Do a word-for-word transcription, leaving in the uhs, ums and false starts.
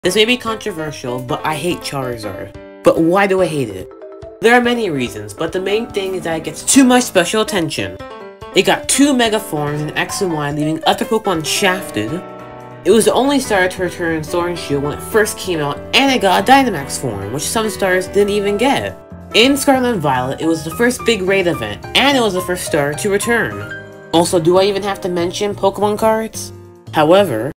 This may be controversial, but I hate Charizard. But why do I hate it? There are many reasons, but the main thing is that it gets too much special attention. It got two Mega Forms in X and Y, leaving other Pokemon shafted. It was the only starter to return Sword and Shield when it first came out, and it got a Dynamax form, which some starters didn't even get. In Scarlet and Violet, it was the first big raid event, and it was the first starter to return. Also, do I even have to mention Pokemon cards? However,